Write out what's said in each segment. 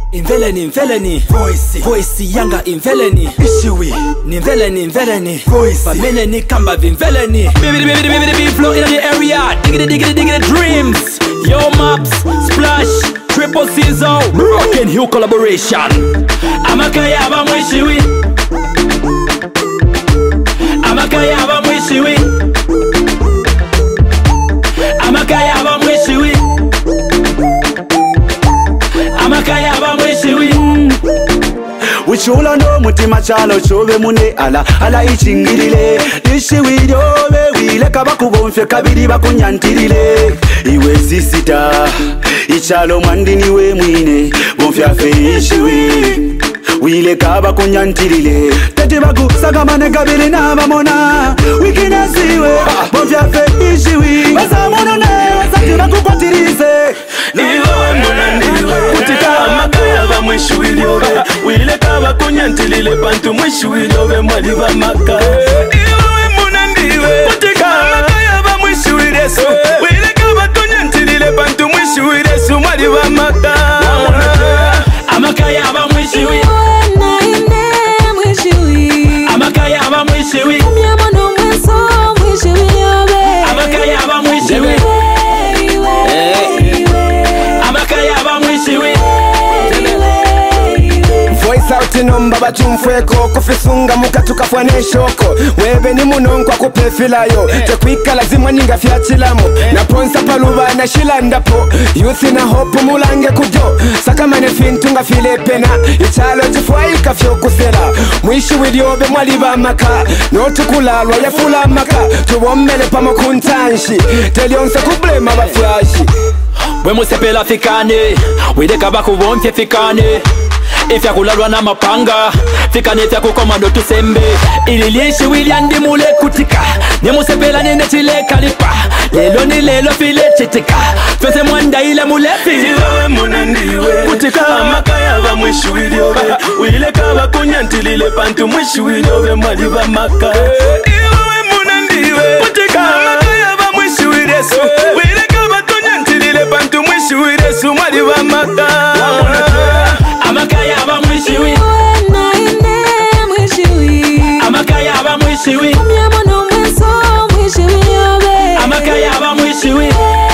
Imveleni voice yanga imveleni ishiwi nimveleni voice bameneni kamba vimveleni baby flow in the area diggity dreams yo maps splash triple Caesar Rock and Hugh collaboration amakaya bamwishiwi amakaya bamwishiwi amakaya bamwishiwi amakaya bamwishiwi Uchula no mutima chalo chove mune ala ichingirire ishiwi yobe wile kabakubomfye kabiri bakunyantirire iwe sisita ichalo mwandini we mwine bomfya fe ishiwi wile kabakunyantirire tete baku sagamane kabiri nabamona wikinesiwe bomfya fe ishiwi basamono ne wasati bakukwatirize niwe mbona niwe kutika amakaya bamwishiwi yobe wile kabakunyantirire bantu mwishiwi yobe mwali bamaka niwe mbona niwe kutika amakaya bamwishiwi resu wile kabakunyantirire bantu mwishiwi resu mwali bamaka amakaya bamwishiwi amakaya bamwishiwi amakaya bamwishiwi amakaya bamwishiwi voice out number batumfweko kufisunga mukatuka fwane shoko webe ni munonko akupefilayo tekwika lazima ningafyachilamo na ponsa paluba na shilandapo youth na hope mulange kujo sakamane fintunga filepena ichalo chifwaika fyokusela mwishi wiliobe mwali bamaka notukulalwa yafula maka tuwommele pamakuntanshi telionse kublema bafyashi bwe musepela fikane wideka bakubomfye fikane ifya kulalwa na mapanga fikane ifya kukomando tusembe ililishi wiliandi mule kutika nemusepela nene chile kalipa lelo ni lelo file chitika fese mwanda ile mule iwe muna ndiwe kutika amakaya bamwishiwi yobe wile kabakunyantilile bantu mwishiwi yobe mwali bamaka iwe muna ndiwe kutika amakaya bamwishiwi resu wile kabakunyantilile bantu mwishiwi resu mwali bamaka amakaya bamwishiwi amakaya bamwishiwi amakaya bamwishiwi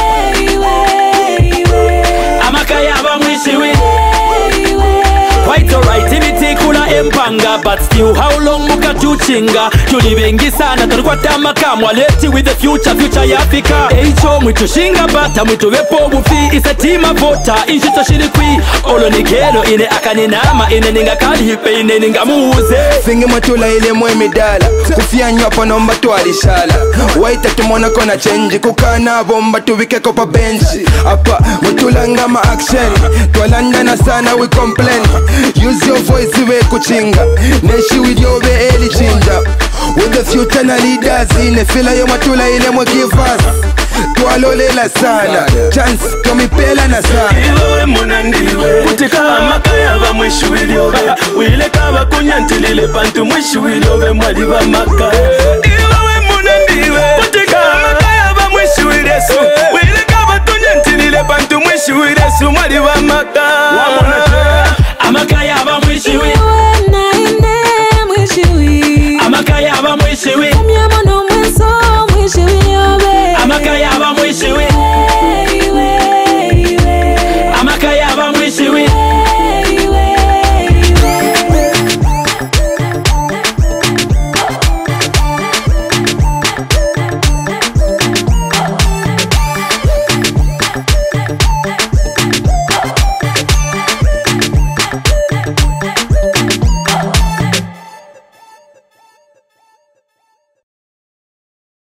amakaya bamwishiwi quite alright ibiti kula empanga but still how long mukatuchinga tuli bengi sana tulikwata makamwa leti with the future ya Africa echo mwitushinga bata mwituwepo bufi isa tima vota inshito shirikwi olo nikelo ine akaninama ine ninga kalipe ine ninga muuze fingi mwatula ile mwemidala kufia nyopo nomba tualishala waita tumona kona change kukana bomba tuwike pa benchi apa mwatula ngama action twalandana sana we complain use your voice we kuchinga neshi with your be eli chinja with the future na leaders ine fila yo mwatula ile mwe give us twalolela sana chance tomipela na sana iwe muna ndiwe kutika amakaya bamwishiwi yobe wile kabakunyantilile bantu mwishiwi yobe mwali bamaka iwe muna ndiwe kutika amakaya bamwishiwi resu wile kabakunyantilile bantu mwishiwi resu mwali bamaka